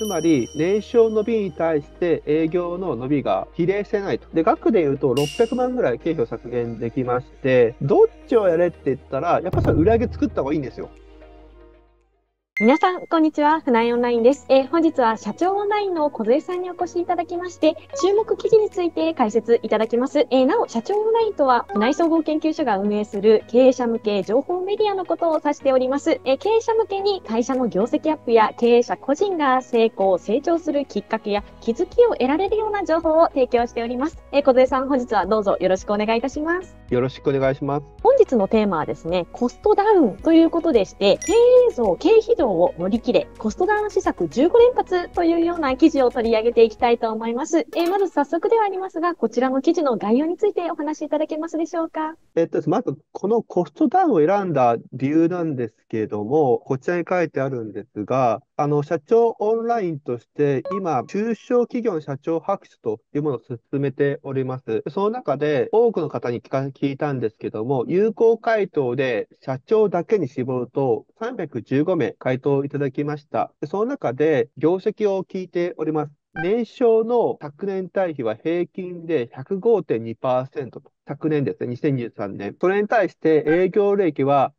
つまり、年商伸びに対して営業の伸びが比例してないと。で、額で言うと600万ぐらい経費を削減できまして、どっちをやれって言ったら、やっぱりそれ売り上げ作った方がいいんですよ。 皆さん、こんにちは。船井オンラインです。本日は社長オンラインの小杉さんにお越しいただきまして、注目記事について解説いただきます。なお、社長オンラインとは、船井総合研究所が運営する経営者向け情報メディアのことを指しております。経営者向けに会社の業績アップや経営者個人が成功、成長するきっかけや気づきを得られるような情報を提供しております。小杉さん、本日はどうぞよろしくお願いいたします。 よろしくお願いします。 本日のテーマはですね、コストダウンということでして、経費増を乗り切れ、コストダウン施策15連発というような記事を取り上げていきたいと思います。まず早速ではありますが、こちらの記事の概要についてお話しいただけますでしょうか。 まず、このコストダウンを選んだ理由なんですけれども、こちらに書いてあるんですが、社長オンラインとして、今、中小企業の社長白書というものを進めております。その中で、多くの方に聞いたんですけども、有効回答で社長だけに絞ると、315名回答いただきました。その中で、業績を聞いております。年商の昨年対比は平均で105.2%と。昨年ですね、2023年。それに対して営業利益は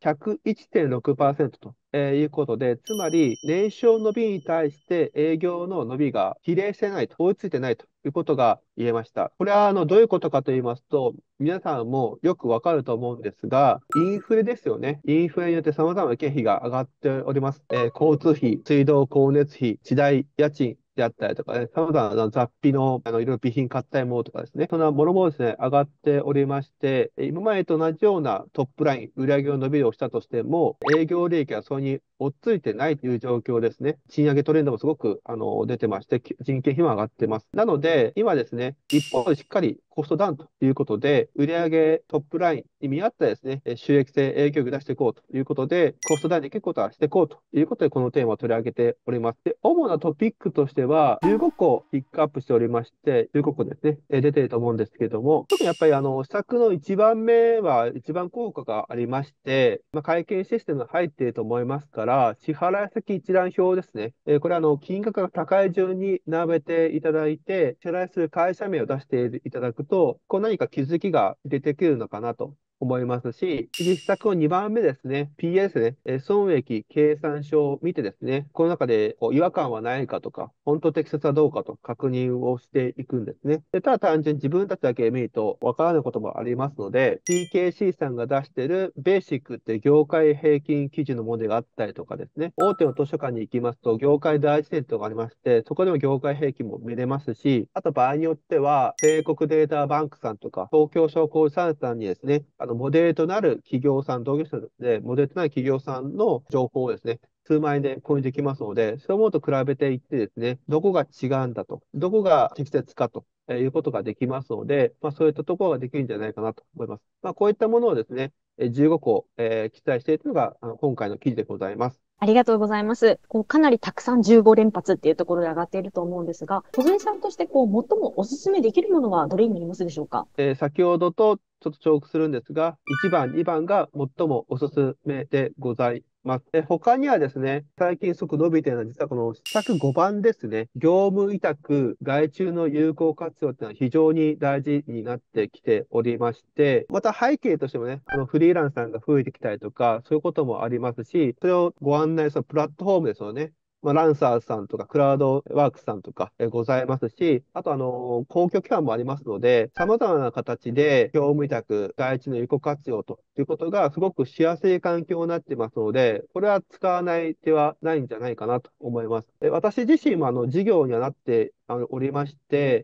101.6%と。いうことで、つまり、年商伸びに対して営業の伸びが比例してないと、追いついてないということが言えました。これは、どういうことかと言いますと、皆さんもよくわかると思うんですが、インフレですよね。インフレによって様々な経費が上がっております。交通費、水道、光熱費、地代、家賃、であったりとかね、様々な雑費の、いろいろ備品買ったりもとかですね、そんなものもですね、上がっておりまして、今までと同じようなトップライン、売上の伸びをしたとしても、営業利益はそれに追っついてないという状況ですね。賃上げトレンドもすごく、出てまして、人件費も上がってます。なので、今ですね、一方でしっかりコストダウンということで、売上トップラインに見合ったですね、収益性営業力出していこうということで、コストダウンできることはしていこうということで、このテーマを取り上げております。で、主なトピックとしては、15個ピックアップしておりまして、15個ですね、出ていると思うんですけれども、特にやっぱり施策の1番目は一番効果がありまして、会計システムが入っていると思いますから、支払先一覧表ですね。これは金額が高い順に並べていただいて、支払いする会社名を出していただくと、こう何か気づきが出てくるのかなと思いますし、次、施策の2番目ですね、PA ですね、損益計算書を見てですね、この中で違和感はないかとか、本当適切はどうかと確認をしていくんですね。で、ただ単純に自分たちだけ見るとわからないこともありますので、TKC さんが出しているベーシックって業界平均基準のものがあったりとかですね、大手の図書館に行きますと、業界第一点とかありまして、そこでも業界平均も見れますし、あと場合によっては、帝国データバンクさんとか、東京商工産さんにですね、モデルとなる企業さん、同業者で、モデルとなる企業さんの情報をですね、数万円で購入できますので、そういうものと比べていってですね、どこが違うんだと、どこが適切かということができますので、そういったところができるんじゃないかなと思います。こういったものをですね、15個、記載しているのが今回の記事でございます。 ありがとうございます。かなりたくさん15連発っていうところで上がっていると思うんですが、小杉さんとして最もお勧めできるものはどれになりますでしょうか。 先ほどとちょっと重複するんですが、1番、2番が最もおすすめでございます。他にはですね、最近すごく伸びているのは、実はこの施策5番ですね、業務委託、外注の有効活用っていうのは非常に大事になってきておりまして、また背景としてもね、フリーランスさんが増えてきたりとか、そういうこともありますし、それをご案内するプラットフォームですよね。ランサーズさんとか、クラウドワークスさんとか、ございますし、あと、公共機関もありますので、様々な形で業務委託、外注の有効活用ということがすごくしやすい環境になっていますので、これは使わない手はないんじゃないかなと思います。私自身も事業にはなっておりまして、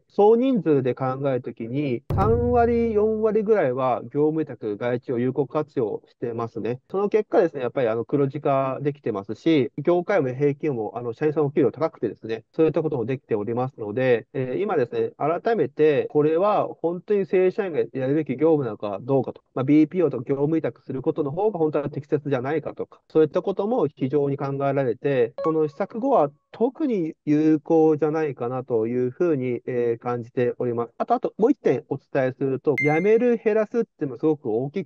総人数で考えるときに、3割、4割ぐらいは業務委託、外注を有効活用してますね。その結果ですね、やっぱり黒字化できてますし、業界も平均も社員さんの給料高くてですね、そういったこともできておりますので、今ですね、改めて、これは本当に正社員がやるべき業務なのかどうかと、BPO とか業務委託することの方が本当は適切じゃないかとか、そういったことも非常に考えられて、この施策後は特に有効じゃないかなというふうに、感じております。あともう一点お伝えすると、辞める、減らすっていうのもすごく大きくっ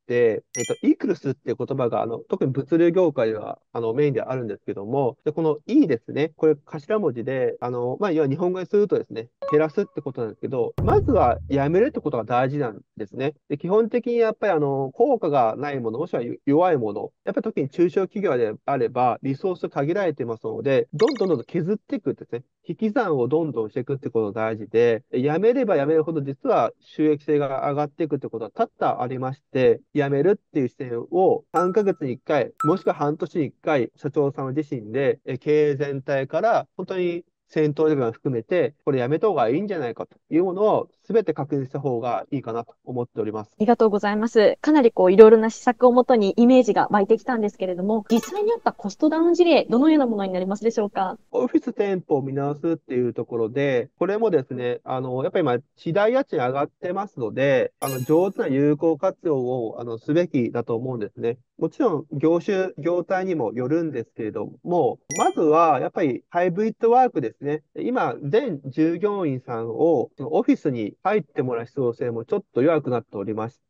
て、イクルスっていう言葉が、特に物流業界では、メインであるんですけども、で、この E ですね。これ頭文字で、要は日本語にするとですね、減らすってことなんですけど、まずはやめるってことが大事なんですね。で、基本的にやっぱり効果がないもの、もしくは弱いもの、やっぱり特に中小企業であれば、リソース限られてますので、どんどん削っていくんですね。引き算をどんどんしていくってことが大事で、やめればやめるほど実は収益性が上がっていくってことは多々ありまして、やめるっていう視点を3ヶ月に1回、もしくは半年に1回、社長様自身で経営全体から本当に戦闘レベルを含めて、これやめた方がいいんじゃないかというものを全て確認した方がいいかなと思っております。 ありがとうございます。かなりいろいろな施策をもとにイメージが湧いてきたんですけれども、実際にあったコストダウン事例、どのようなものになりますでしょうか？ オフィス店舗を見直すっていうところで、これもですね、やっぱり今、地代家賃上がってますので、上手な有効活用を、すべきだと思うんですね。もちろん、業態にもよるんですけれども、まずは、やっぱり、ハイブリッドワークですね。今、全従業員さんを、そのオフィスに入ってもらう必要性もちょっと弱くなっておりまして、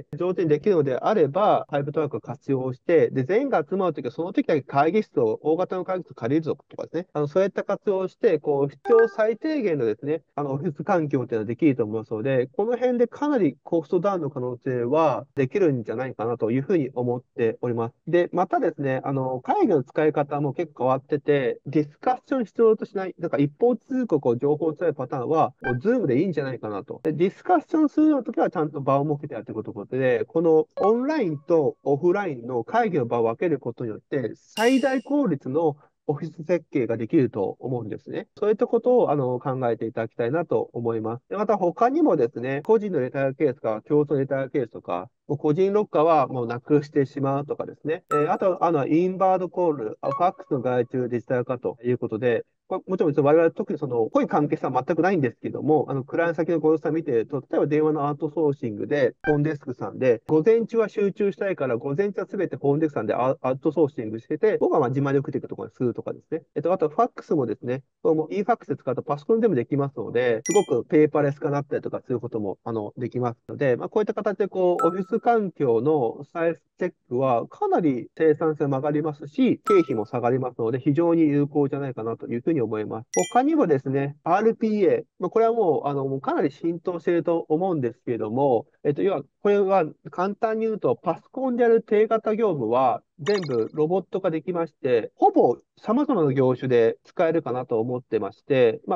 上手にできるのであれば、ハイブリッドワークを活用して、で、全員が集まるときは、その時だけ会議室を、大型の会議室を借りるぞとかですね。そういった活用をして、必要最低限のですね、オフィス環境っていうのはできると思いますので、この辺でかなりコストダウンの可能性はできるんじゃないかなというふうに思っております。で、またですね、会議の使い方も結構変わってて、ディスカッション必要としない、なんか一方通行を情報を伝えるパターンは、ズームでいいんじゃないかなと。で、ディスカッションするような時はちゃんと場を設けてやっていくことで、このオンラインとオフラインの会議の場を分けることによって、最大効率のオフィス設計ができると思うんですね。そういったことを考えていただきたいなと思います。でまた他にもですね、個人のレターケースか、共通レターケースとか、もう個人ロッカーはもうなくしてしまうとかですね。あと、インバウンドコール、ファックスの外注デジタル化ということで、もちろん我々特に濃い関係性は全くないんですけども、クライアント先のご様子を見ていると、例えば電話のアウトソーシングで、ホーンデスクさんで、午前中は集中したいから、午前中はすべてホーンデスクさんでアウトソーシングしてて、僕は自前で送っていくところにするとかですね。あと、ファックスもですね、もう e-fax で使うとパソコンでもできますので、すごくペーパーレス化になったりとかすることも、できますので、こういった形で、オフィス環境のサイズチェックは、かなり生産性も上がりますし、経費も下がりますので、非常に有効じゃないかなというふうに思います。他にもですね、RPA、これはもう、もうかなり浸透していると思うんですけれども、要は、これは簡単に言うと、パソコンでやる定型業務は、全部ロボット化できまして、ほぼ様々な業種で使えるかなと思ってまして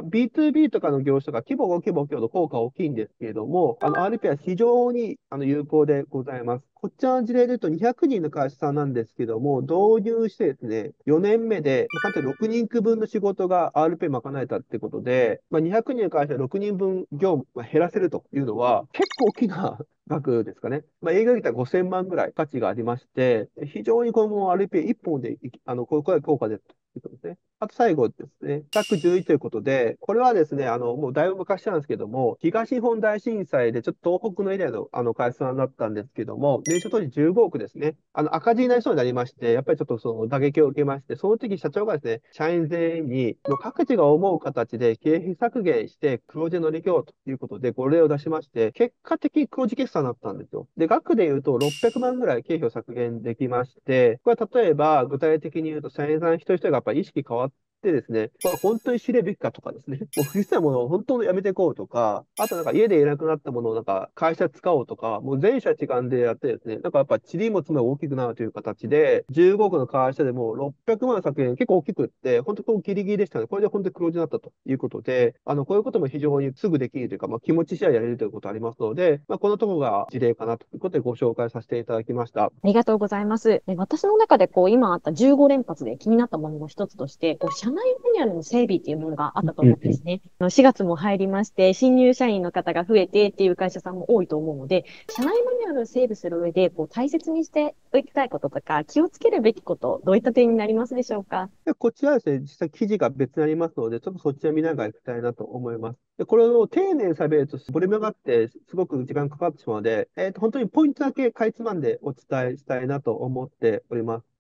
、B2B とかの業種とか規模が大きいほど効果は大きいんですけれども、RPA は非常に有効でございます。こちらの事例で言うと200人の会社さんなんですけども、導入してですね、4年目で、簡単に6人区分の仕事が RPA 賄えたってことで、200人の会社で6人分業務が減らせるというのは、結構大きな額ですかね。営業で言ったら5000万ぐらい価値がありまして、非常にこの RPA 一本でこれ効果ですということですね。あと最後ですね、111ということで、これはですね、もうだいぶ昔なんですけども、東日本大震災でちょっと東北のエリアの会社さんだったんですけども、年初当時15億ですね、赤字になりそうになりまして、やっぱりちょっとその打撃を受けまして、その時社長がですね、社員全員に、各自が思う形で経費削減して黒字で乗り切ろうということで、ご例を出しまして、結果的に黒字決算だったんですよ。で、額で言うと600万ぐらい経費を削減できまして、これは例えば具体的に言うと、社員さん一人一人がやっぱり意識変わってですね、これ本当に知るべきかとかですね、もう不必要なものを本当にやめていこうとか、あとなんか家でいなくなったものをなんか会社使おうとか、もう全社一丸でやってですね、なんかやっぱ塵も積も大きくなるという形で、15億の会社でも600万削減結構大きくって、本当こうギリギリでしたね。これで本当に黒字になったということで、こういうことも非常にすぐできるというか、気持ち次第やれるということありますので、このところが事例かなということでご紹介させていただきました。 ありがとうございます。私の中で今あった15連発で気になったものの一つとして、社内マニュアルの整備っていうものがあったと思うんですね。4月も入りまして、新入社員の方が増えてっていう会社さんも多いと思うので、社内マニュアルを整備する上で、大切にしておきたいこととか、気をつけるべきこと、どういった点になりますでしょうか？ でこちらはですね、実際記事が別にありますので、ちょっとそっちら見ながら行きたいなと思います。で、これを丁寧に喋ると、ボリュームがあって、すごく時間かかってしまうので、本当にポイントだけかいつまんでお伝えしたいなと思っております。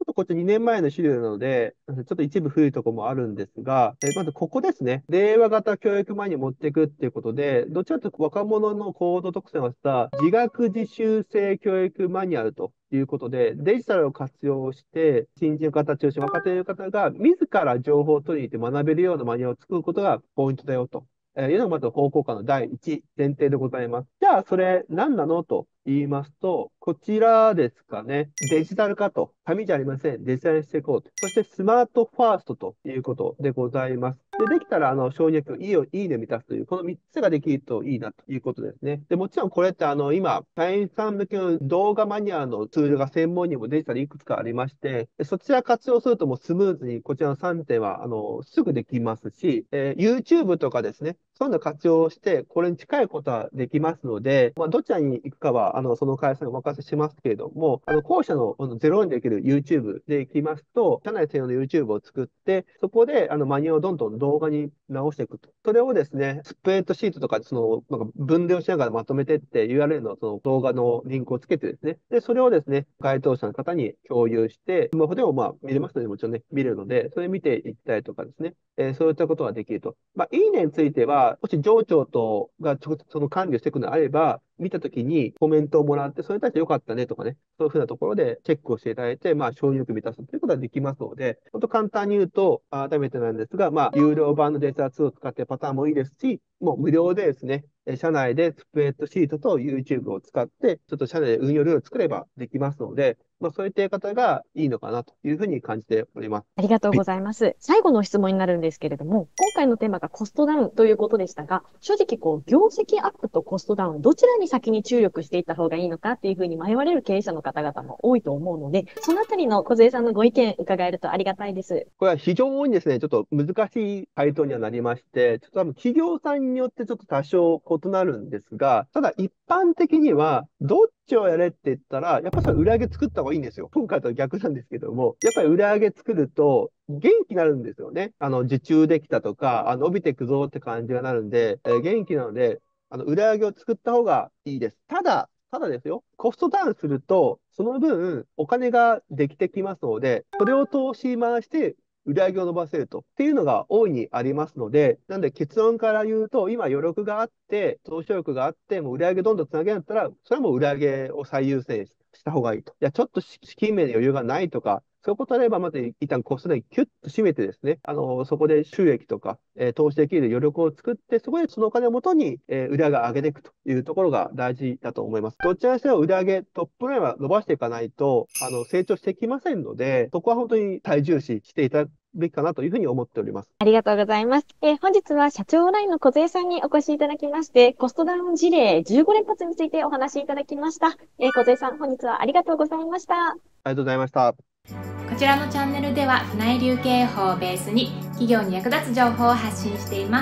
とこっち2年前の資料なので、ちょっと一部古いところもあるんですが、まずここですね。令和型教育マニュアルを持っていくっていうことで、どちらかというと若者の行動特性を合わせた自学自習性教育マニュアルということで、デジタルを活用して、新人の方中心、若手の方が自ら情報を取りに行って学べるようなマニュアルを作ることがポイントだよと。いうのがまず方向感の第一前提でございます。じゃあ、それ何なのと言いますと、こちらですかね。デジタル化と。紙じゃありません。デジタルにしていこうと。そしてスマートファーストということでございます。で、できたら、承認欲、いいねを満たすという、この3つができるといいなということですね。で、もちろんこれって今、会員さん向けの動画マニュアルのツールが専門にもデジタルいくつかありまして、そちら活用するともうスムーズにこちらの3点は、すぐできますし、YouTube とかですね、そういうのを活用して、これに近いことはできますので、まあ、どちらに行くかは、その会社にお任せしますけれども、後者の0にできる YouTube で行きますと、社内専用の YouTube を作って、そこで、マニュアルをどんどん動画に直していくと。それをですね、スプレッドシートとかで、なんか分類をしながらまとめてって、URL のその動画のリンクをつけてですね、で、それをですね、該当者の方に共有して、スマホでもまあ見れますので、もちろんね、見れるので、それ見ていったりとかですね、そういったことができると。まあ、いいねについては、もし上長とが直接その管理をしていくのであれば、見たときにコメントをもらって、それに対して良かったねとかね、そういうふうなところでチェックをしていただいて、まあ、承認欲満たすということができますので、本当簡単に言うと、改めてなんですが、まあ、有料版のデータツールを使っているパターンもいいですし、もう無料でですね、社内でスプレッドシートと YouTube を使って、ちょっと社内で運用ルールを作ればできますので、まあ、そういったやり方がいいのかなというふうに感じております。 ありがとうございます。最後の質問になるんですけれども、今回のテーマがコストダウンということでしたが、正直業績アップとコストダウン、どちらに先に注力していった方がいいのかっていうふうに迷われる経営者の方々も多いと思うので、そのあたりの梢さんのご意見伺えるとありがたいです。 これは非常にですね、ちょっと難しい回答にはなりまして、ちょっと多分企業さんによってちょっと多少異なるんですが、ただ一般的には、どっちをやれって言ったら、やっぱりそれ裏上げ作った方がいいんですよ。今回とは逆なんですけども、やっぱり裏上げ作ると、元気になるんですよね。受注できたとか、伸びていくぞって感じがなるんで、元気なので、裏上げを作った方がいいです。ただですよ、コストダウンすると、その分、お金ができてきますので、それを投資に回して、売り上げを伸ばせると。っていうのが大いにありますので、なんで結論から言うと、今余力があって、投資力があって、もう売り上げどんどんつなげるんだったら、それはもう売り上げを最優先した方がいいと。いや、ちょっと資金面で余裕がないとか、そういうことであれば、まず一旦コストでキュッと締めてですね、そこで収益とか、投資できる余力を作って、そこでそのお金をもとに、売り上げを上げていくというところが大事だと思います。どちらにしても売り上げ、トップラインは伸ばしていかないと、成長してきませんので、そこは本当に最重視していただくべきかなというふうに思っております。 ありがとうございます。本日は社長オンラインの梢さんにお越しいただきまして、コストダウン事例15連発についてお話しいただきました。梢さん、本日はありがとうございました。ありがとうございました。 こちらのチャンネルでは、船井流経営法をベースに企業に役立つ情報を発信しています。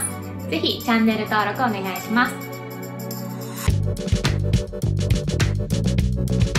ぜひチャンネル登録お願いします。